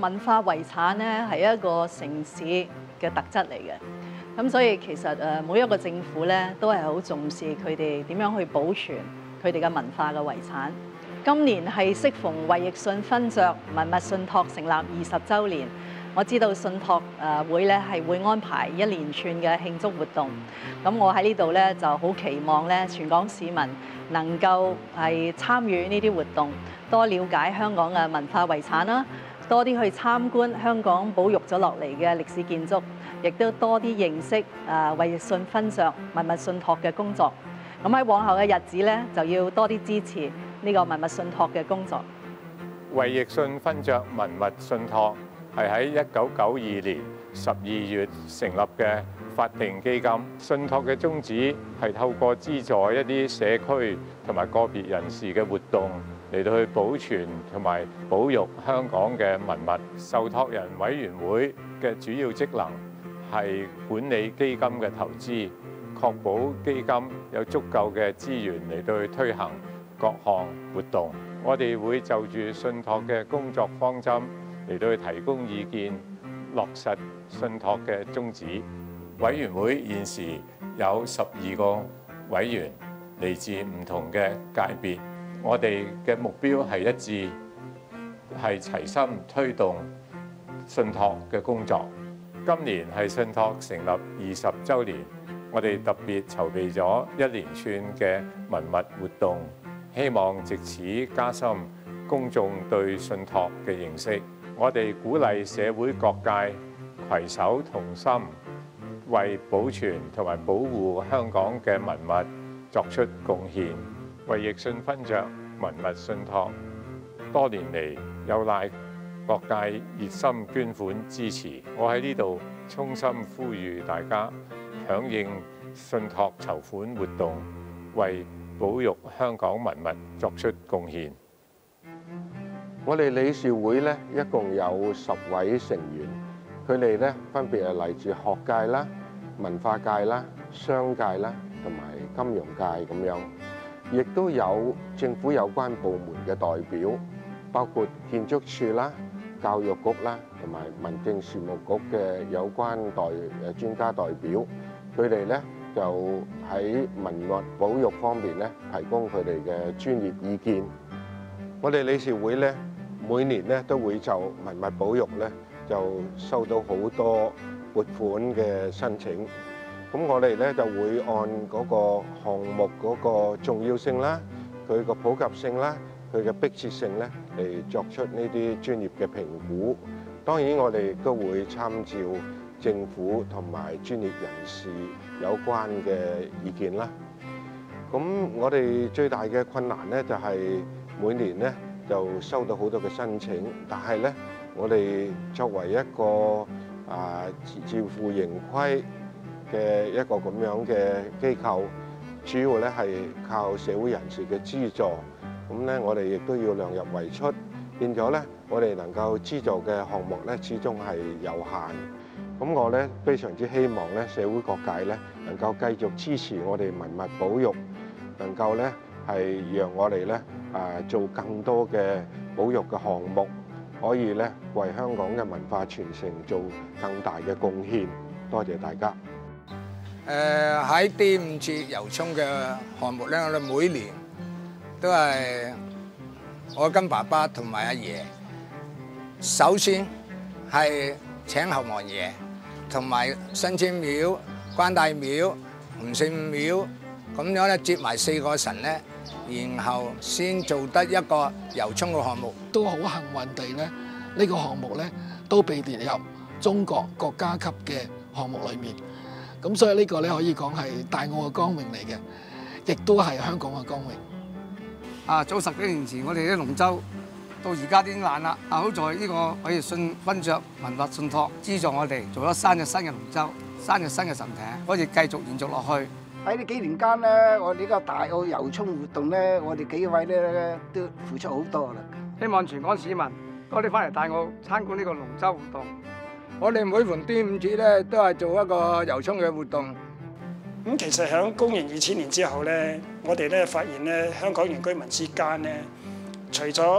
文化遺產咧係一個城市嘅特質嚟嘅。咁所以其實每一個政府咧都係好重視佢哋點樣去保存佢哋嘅文化嘅遺產。今年係適逢衛奕信勳爵文物信託成立20週年，我知道信託會咧係會安排一連串嘅慶祝活動。咁我喺呢度咧就好期望咧全港市民能夠係參與呢啲活動，多了解香港嘅文化遺產啦，多啲去參觀香港保育咗落嚟嘅歷史建築，亦都多啲認識衛奕信勳爵文物信託嘅工作。咁喺往後嘅日子咧，就要多啲支持呢個文物信託嘅工作。 衛奕信勳爵文物信託係喺1992年12月成立嘅法定基金。信託嘅宗旨係透過資助一啲社區同埋個別人士嘅活動，嚟到去保存同埋保育香港嘅文物。受託人委員會嘅主要職能係管理基金嘅投資，確保基金有足夠嘅資源嚟到去推行各項活動。我哋會就住信託嘅工作方針嚟到去提供意見，落實信託嘅宗旨。委員會現時有12個委員，嚟自唔同嘅界別。我哋嘅目標係一致，係齊心推動信託嘅工作。今年係信託成立20週年，我哋特別籌備咗一連串嘅文物活動，希望藉此加深公眾對信託嘅認識。我哋鼓勵社會各界攜手同心，為保存同埋保護香港嘅文物作出貢獻。衛奕信勳爵文物信託多年嚟有賴各界熱心捐款支持，我喺呢度衷心呼籲大家響應信託籌款活動，為保育香港文物作出貢獻。 我哋理事會咧一共有10位成員，佢哋咧分別係嚟自學界啦、文化界啦、商界啦同埋金融界咁樣，亦都有政府有關部門嘅代表，包括建築署啦、教育局啦同埋民政事務局嘅有關專家代表，佢哋咧就喺文物保育方面咧提供佢哋嘅專業意見。我哋理事會咧每年咧都會就文物保育咧就收到好多撥款嘅申請，咁我哋咧就會按嗰個項目嗰個重要性啦、佢個普及性啦、佢嘅迫切性咧嚟作出呢啲專業嘅評估。當然我哋亦都會參照政府同埋專業人士有關嘅意見啦。咁我哋最大嘅困難咧就係每年咧就收到好多嘅申請，但係咧我哋作為一個自負盈虧嘅一個咁樣嘅機構，主要咧係靠社會人士嘅資助，咁咧我哋亦都要量入為出，變咗咧我哋能夠資助嘅項目咧始終係有限。咁我咧非常之希望咧社會各界咧能夠繼續支持我哋文物保育，能夠咧係讓我哋咧做更多嘅保育嘅項目，可以咧為香港嘅文化傳承做更大嘅貢獻。多謝大家。 喺端午節遊涌嘅項目咧，我哋每年都係我跟爸爸同埋阿爺，首先係請侯王爺同埋新村廟、關帝廟、洪聖廟咁樣咧接埋4個神咧，然後先做得一個遊涌嘅項目。 都好幸運地咧，呢個項目咧都被列入中國國家級嘅項目裏面。咁所以呢個咧可以講係大澳嘅光榮嚟嘅，亦都係香港嘅光榮。 早10幾年前，我哋啲龍舟到而家都已經爛啦。好在呢個衛奕信勳爵文物信託資助我哋做咗3隻新嘅龍舟、3隻新嘅神艇，可以繼續延續落去。 喺呢幾年間咧，我哋呢個大澳遊涌活動咧，我哋幾位咧都付出好多啦。 希望全港市民多啲翻嚟大澳參觀呢個龍舟活動。我哋每逢端午節咧，都係做一個遊涌嘅活動。 咁其實喺公元2000年之後咧，我哋咧發現咧，香港原居民之間咧，除咗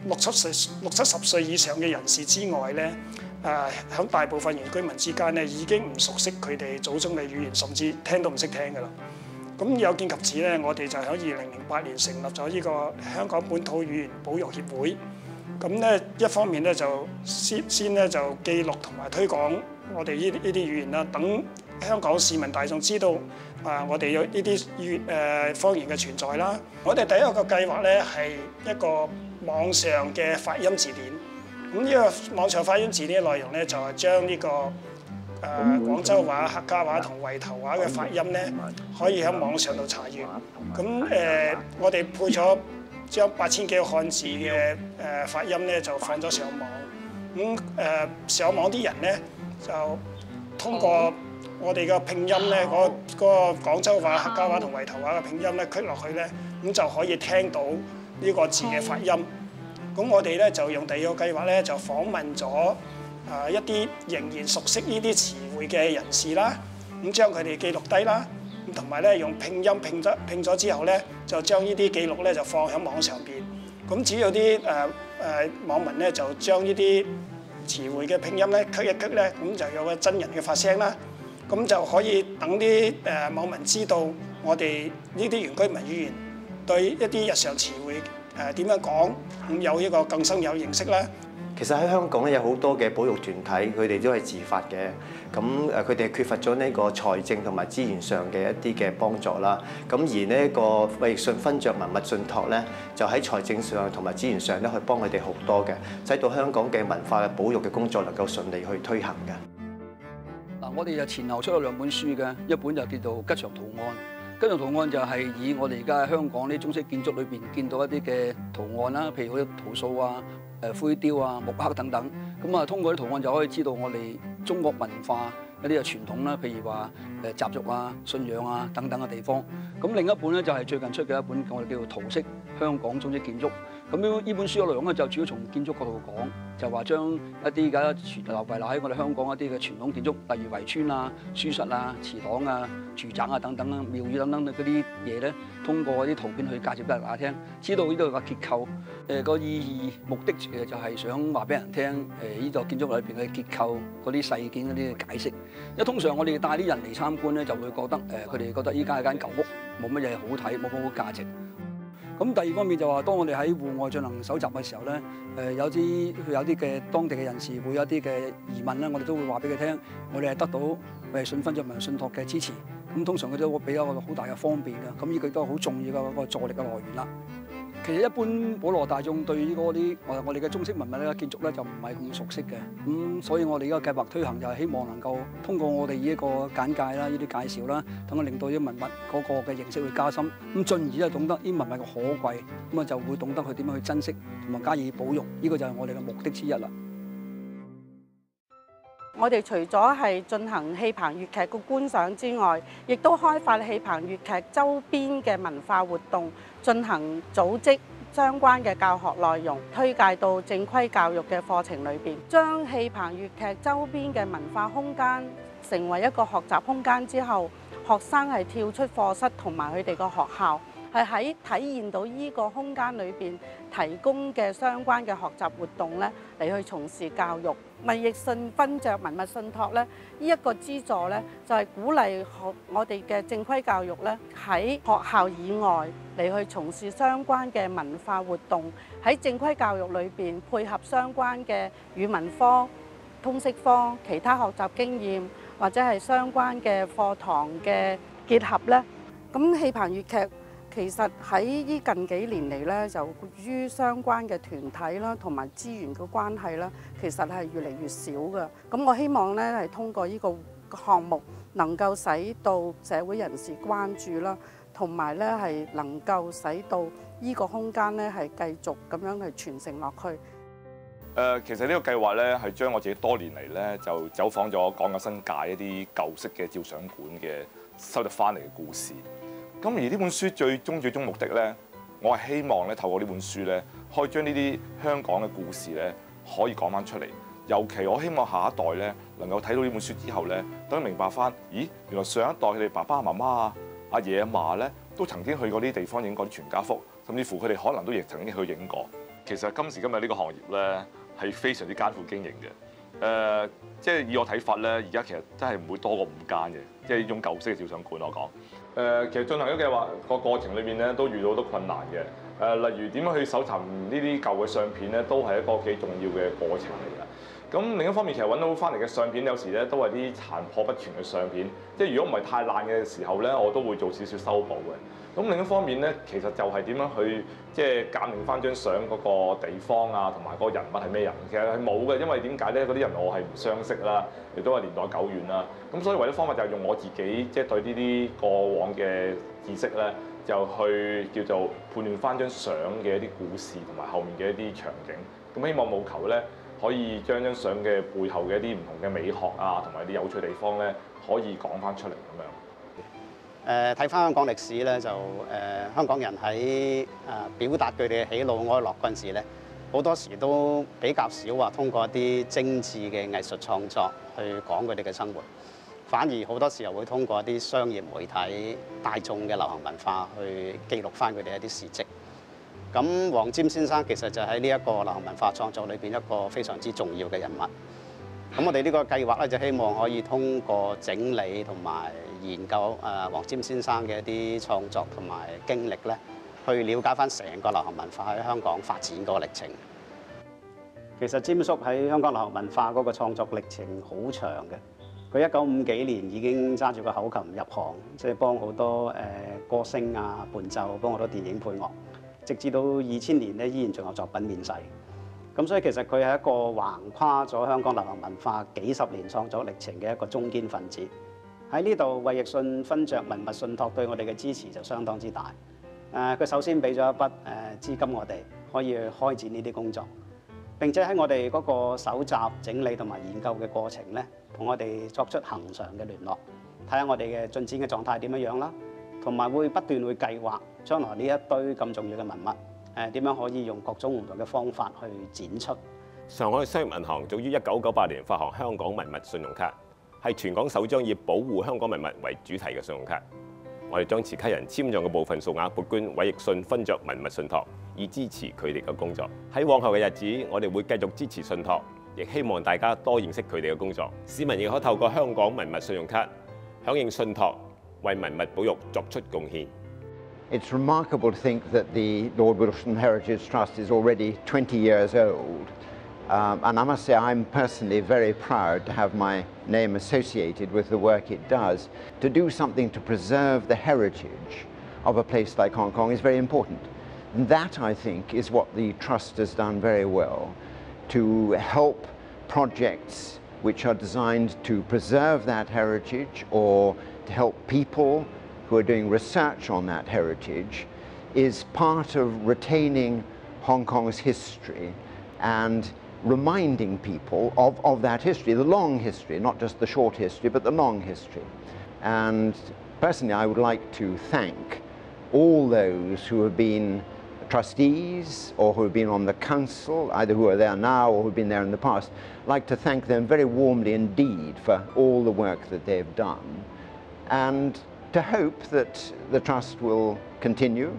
六七十歲以上嘅人士之外咧，喺大部分原居民之間咧已經唔熟悉佢哋祖宗嘅語言，甚至聽都唔識聽㗎啦。咁有見及此咧，我哋就喺2008年成立咗呢個香港本土語言保育協會。咁咧一方面咧就先咧就記錄同埋推廣我哋呢啲語言啦，等香港市民大眾知道我哋有呢啲方言嘅存在啦。我哋第一個計劃咧係一個網上嘅發音字典。咁呢個網上發音字典嘅內容咧就係將呢個廣州話、客家話同圍頭話嘅發音咧，可以喺網上度查閱。咁我哋配咗將8000幾個漢字嘅發音咧，就放咗上網。咁上網啲人咧就通過我哋嘅拼音咧，嗰個廣州話、客家話同圍頭話嘅拼音咧，click落去咧，咁就可以聽到呢個字嘅發音。咁我哋咧就用第二個計劃咧，就訪問咗一啲仍然熟悉呢啲詞彙嘅人士啦，咁將佢哋記錄低啦，咁同埋咧用拼音拼咗之後咧，就將呢啲記錄咧就放喺網上邊。咁只要啲網民咧就將呢啲詞彙嘅拼音咧，click一click咧，咁就有個真人嘅發聲啦。咁就可以等啲網民知道我哋呢啲原居民語言對一啲日常詞彙點樣講，咁有一個更深有認識啦。 其實喺香港咧有好多嘅保育團體，佢哋都係自發嘅。咁佢哋缺乏咗呢個財政同埋資源上嘅一啲嘅幫助啦。咁而呢個衛奕信勳爵文物信託咧，就喺財政上同埋資源上咧，去幫佢哋好多嘅，使到香港嘅文化嘅保育嘅工作能夠順利去推行嘅。 嗱，我哋就前後出咗2本書嘅，一本就叫做《吉祥圖案》。吉祥圖案就係以我哋而家香港啲中式建築裏邊見到一啲嘅圖案啦，譬如嗰啲陶塑啊、灰雕啊、木刻等等。咁啊，通過啲圖案就可以知道我哋中國文化一啲嘅傳統啦，譬如話習俗啊、信仰啊等等嘅地方。咁另一本咧就係最近出嘅一本，我哋叫做《陶式香港中式建築》。咁呢本書嘅內容咧就主要從建築角度講，就話將一啲而家遺留喺我哋香港一啲嘅傳統建築，例如圍村啊、書室啊、祠堂啊、住宅啊等等啦、廟宇等等嗰啲嘢咧，通過啲圖片去介紹俾大家聽，知道呢度嘅結構，個意義目的就係想話俾人聽，呢座建築裏邊嘅結構嗰啲細件嗰啲解釋。因為通常我哋帶啲人嚟參觀咧，就會覺得佢哋覺得依家係間舊屋，冇乜嘢好睇，冇乜好價值。咁第二方面就話，當我哋喺戶外進行搜集嘅時候咧，有啲嘅當地嘅人士會有啲嘅疑問咧，我哋都會話俾佢聽，我哋係得到衛奕信勳爵文物信託嘅支持，咁通常佢都會俾一個好大嘅方便嘅，咁呢個都係好重要嘅一個助力嘅來源啦。其實一般普羅大眾對嗰啲我哋嘅中式文物咧建築咧就唔係咁熟悉嘅，咁所以我哋呢個計劃推行就係希望能夠通過我哋呢一個簡介啦、呢啲介紹啦，等我令到啲文物嗰個嘅認識會加深，咁進而就懂得啲文物嘅可貴，咁啊就會懂得佢點樣去珍惜同埋加以保育，呢個就係我哋嘅目的之一啦。 我哋除咗係進行戲棚粵劇嘅觀賞之外，亦都開發戲棚粵劇周邊嘅文化活動，進行組織相關嘅教學內容，推介到正規教育嘅課程裏邊，將戲棚粵劇周邊嘅文化空間成為一個學習空間之後，學生係跳出課室同埋佢哋個學校，係喺體驗到呢個空間裏邊提供嘅相關嘅學習活動咧，嚟去從事教育。衛奕信勳爵文物信託咧，呢一個資助咧，就係鼓勵我哋嘅正規教育咧，喺學校以外嚟去從事相關嘅文化活動，喺正規教育裏邊配合相關嘅語文科、通識科、其他學習經驗或者係相關嘅課堂嘅結合咧。咁戲棚粵劇其實喺呢近幾年嚟咧，就於相關嘅團體啦，同埋資源嘅關係啦，其實係越嚟越少嘅。咁我希望咧係通過呢個項目，能夠使到社會人士關注啦，同埋咧係能夠使到呢個空間咧係繼續咁樣去傳承落去。 其實呢個計劃咧係將我自己多年嚟咧就走訪咗港九新界一啲舊式嘅照相館嘅收集翻嚟嘅故事。咁而呢本書最終目的咧，我係希望咧透過呢本書咧，可以將呢啲香港嘅故事咧可以講翻出嚟。尤其我希望下一代咧能夠睇到呢本書之後咧，等佢明白翻，咦，原來上一代佢哋爸爸媽媽啊、阿爺阿嫲咧都曾經去過呢啲地方影過啲全家福，甚至乎佢哋可能都亦曾經去影過。 其實今時今日呢個行業咧係非常之艱苦經營嘅。即係以我睇法咧，而家其實真係唔會多過5間嘅，即係呢種舊式嘅照相館我講。其實進行咗嘅話個過程裏邊咧，都遇到好多困難嘅。例如點樣去搜尋呢啲舊嘅相片咧，都係一個幾重要嘅過程嚟㗎。咁另一方面，其實揾到翻嚟嘅相片有時咧都係啲殘破不全嘅相片，即係如果唔係太爛嘅時候咧，我都會做少少修補嘅。咁另一方面咧，其實就係點樣去即係鑑定翻張相嗰個地方啊，同埋嗰個人物係咩人？其實係冇嘅，因為點解咧？嗰啲人我係唔相識啦，亦都係年代久遠啦。咁所以唯一方法就係用我自己即係對呢啲過往嘅知識咧，就去叫做判斷翻張相嘅一啲故事同埋後面嘅一啲場景。咁希望務求咧，可以將張相嘅背後嘅一啲唔同嘅美學啊，同埋啲有趣地方咧，可以講翻出嚟咁樣。 睇翻香港歷史咧，就香港人喺表達佢哋嘅喜怒哀樂嗰陣時咧，好多時都比較少話通過一啲精緻嘅藝術創作去講佢哋嘅生活，反而好多時候會通過一啲商業媒體、大眾嘅流行文化去記錄翻佢哋一啲事蹟。咁黃霑先生其實就喺呢一個流行文化創作裏邊一個非常之重要嘅人物。咁我哋呢個計劃咧，就希望可以通過整理同埋研究黃霑先生嘅一啲創作同埋經歷咧，去了解翻成個流行文化喺香港發展嗰個歷程。其實霑叔喺香港流行文化嗰個創作歷程好長嘅。佢1950幾年已經揸住個口琴入行，即係幫好多歌星啊伴奏，幫好多電影配樂，直至到2000年咧，依然仲有作品面世。咁所以其實佢係一個橫跨咗香港流行文化幾十年創作歷程嘅一個中堅分子。喺呢度，衛奕信勳爵文物信託對我哋嘅支持就相當之大。佢首先俾咗一筆資金我哋，可以去開展呢啲工作。並且喺我哋嗰個搜集、整理同埋研究嘅過程咧，同我哋作出恆常嘅聯絡，睇下我哋嘅進展嘅狀態點樣啦，同埋會不斷會計劃將來呢一堆咁重要嘅文物。點樣可以用各種唔同嘅方法去展出？ 上海商業銀行早於1998年發行香港文物信用卡，係全港首張以保護香港文物為主題嘅信用卡。我哋將持卡人簽賬嘅部分數額撥捐衛奕信勳爵文物信託，以支持佢哋嘅工作。喺往後嘅日子，我哋會繼續支持信託，亦希望大家多認識佢哋嘅工作。市民亦可透過香港文物信用卡響應信託，為文物保育作出貢獻。 It's remarkable to think that the Lord Wilson Heritage Trust is already 20 years old. And I must say I'm personally very proud to have my name associated with the work it does. To do something to preserve the heritage of a place like Hong Kong is very important. And that, I think, is what the Trust has done very well, to help projects which are designed to preserve that heritage or to help people who are doing research on that heritage, is part of retaining Hong Kong's history and reminding people of that history, the long history, not just the short history, but the long history. And personally, I would like to thank all those who have been trustees or who have been on the council, either who are there now or who have been there in the past. I'd like to thank them very warmly indeed for all the work that they've done, and to hope that the Trust will continue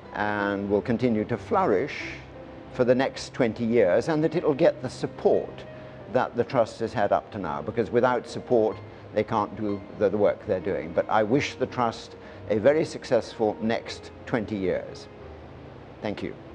and will continue to flourish for the next 20 years, and that it will get the support that the Trust has had up to now, because without support they can't do the work they're doing. But I wish the Trust a very successful next 20 years. Thank you.